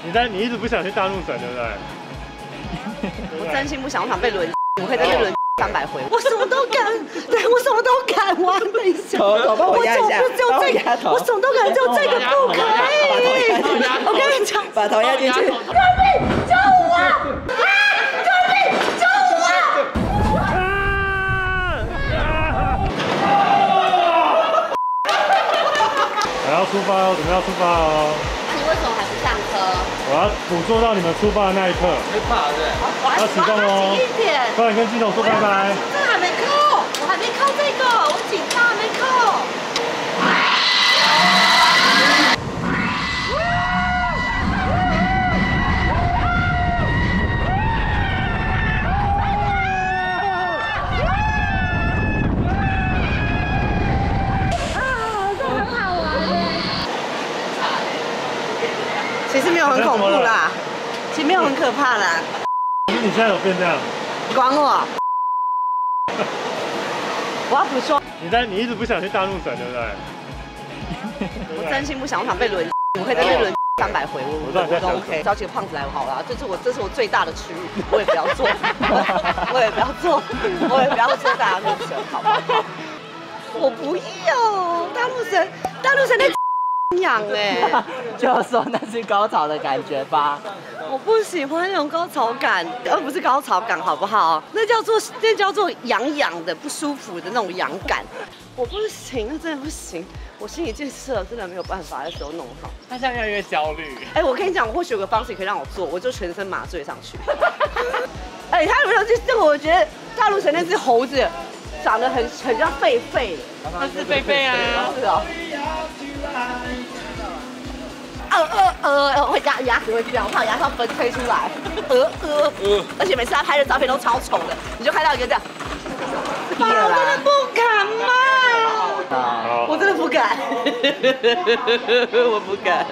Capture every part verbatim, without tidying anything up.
你在你一直不想去大怒神，对不对？ 我真心不想，我想被轮，我可以在这轮三百回，我什么都敢，对我什么都敢玩。等一下， 头头帮我压一下， 就这个，我什么都敢，就这个不可以。我跟你讲， 把头压进去。 救命！救我！啊！救命！救我！ 我要出发哦，准备要出发哦。 你为什么还不上车？ 我要捕捉到你们出发的那一刻。 会怕对？ 要启动哦！ 紧一点。 快点跟机总说拜拜。 这还没扣，我还没扣这个，我紧张还没扣。其实没有很恐怖啦，其实没有很可怕啦。 可是你现在有变这样？ 管我！我要补说， 你在你一直不想去大怒神，对不对？ 我真心不想，我想被轮，我可以在这轮三百回，我我都 OK。找几个胖子来好了，这是我这是我最大的区域，我也不要做，我也不要做，我也不要做大怒神，好不好？我不要大怒神，大怒神在。痒哎， 就说那是高潮的感觉吧。 我不喜欢那种高潮感，而不是高潮感，好不好？那叫做那叫做痒痒的、不舒服的那种痒感。我不行，那真的不行。我心理建设真的没有办法在时候弄好。 他现在越来越焦虑。 哎，我跟你讲，我或许有个方式可以让我做，我就全身麻醉上去。哎，他有没有这这个？我觉得大陆城那只猴子长得很很像狒狒， 他是狒狒啊， 是哦。呃呃呃，会牙牙齿会掉，我怕牙套分吹出来。呃呃呃，而且每次他拍的照片都超丑的，你就看到一个这样。我真的不敢嘛，我真的不敢，我不敢。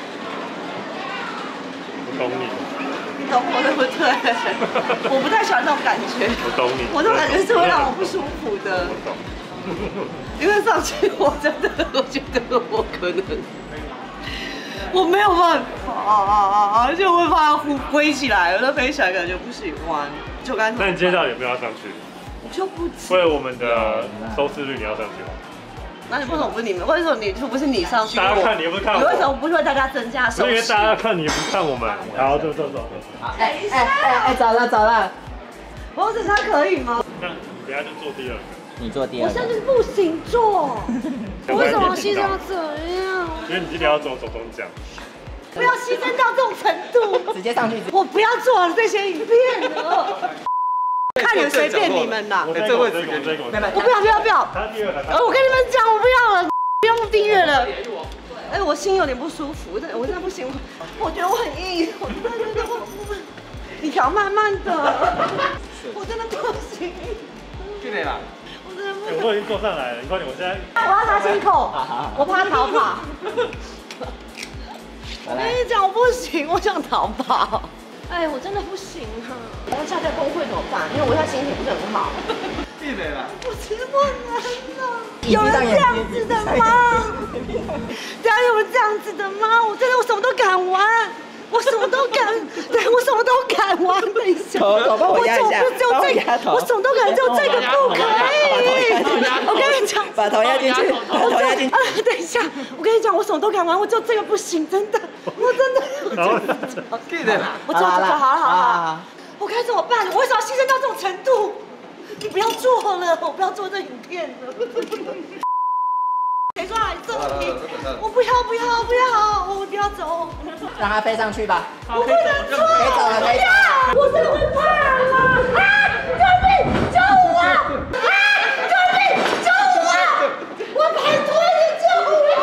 我懂你。 你懂我对不对？我不太喜欢这种感觉。 我懂你。 我这种感觉是会让我不舒服的。因为上去我真的，我觉得我可能。我没有办法啊，而且我会怕它飞起来，我飞起来感觉不喜欢。就刚才。 那你接下来有没有要上去？ 我就不。 为了我们的收视率，你要上去吗？ 那你为什么不是你们？为什么你就不是你上去？ 大家看你又不是看我。 你为什么不为大家增加收视？ 因为大家看你不看我们。好，走走走走。 哎哎哎哎，走了走了。 王子他可以吗？ 那等下就做第二个。 你做第二个。 我现在就是不行做。为什么牺牲要这样？ 因为你今天要走走中奖。 不要牺牲到这种程度， 直接上去。 我不要做这些影片了。看你们随便你们啦。 哎，这位置给这个。 我不要不要不要。 他第二个。 呃，我跟你们讲，我不要了，不用订阅了。哎，我心有点不舒服，我真的我真的不行，我觉得我很硬，我真的觉得我，你调慢慢的，我真的不行。 去哪了？ 我真的不。 我都已经坐上来了，你快点，我现在。 我要拿心口，我怕逃跑。我跟你讲，我不行，我想逃跑。哎，我真的不行啊！我要下在工会怎么办？因为我现在心情不是很好。 去哪了？ 我其实不能啊！有人这样子的吗？对啊，有人这样子的吗？我真的我什么都敢玩，我什么都敢，对我什么都敢玩。等一下， 头头帮我压一下， 我只有这个，我什么都敢，只有这个不可以。我跟你讲， 把头压进去，把头压进去。 啊，等一下，我跟你讲，我什么都敢玩，我只有这个不行，真的，我真的。 去哪了？ 我走走走，好了好了，我该怎么办？我为什么要牺牲到这种程度？你不要做了，我不要做这影片了。谁说来这里？我不要不要不要，我不要走。 让它飞上去吧。 我不能做， 可以走了，可以走了。 我真的会怕了！啊！救命！救我！啊！救命！救我！我拜托你救我！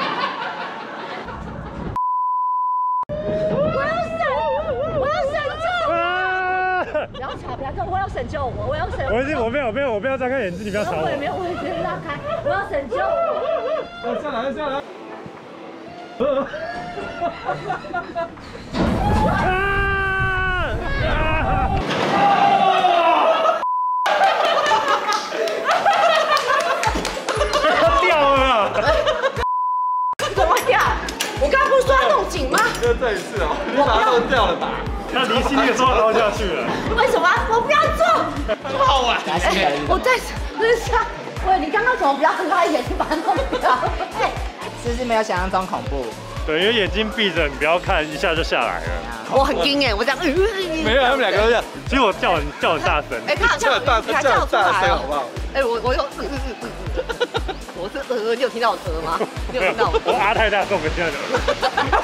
我要省，我要省救！不要吵，不要吵！我要拯救我，我要拯。 我已经，我没有，没有，我不要张开眼睛，你不要吵我。 我也没有，我也没有让开，我要拯救我。 要下来，下来。 掉了！ 怎么掉？我刚刚不是说要弄紧吗？ 要再一次哦。 我把它弄掉了吧？ 他离心那个说凹下去了。 为什么？我不要做。 这么好玩。 来，新的我在等一下。喂，你刚刚怎么不要拉眼睛把它弄掉？ 是不是没有想象中恐怖？ 对，因为眼睛闭着，你不要看，一下就下来了。 我很惊哎，我这样。 没有，他们两个都这样。 其实我叫很叫很大声。 哎，他好像大声， 你还叫出来好不好？ 哎，我我有，我是呃，你有听到我呃吗？你有听到我？ 我啊太大声，我听到。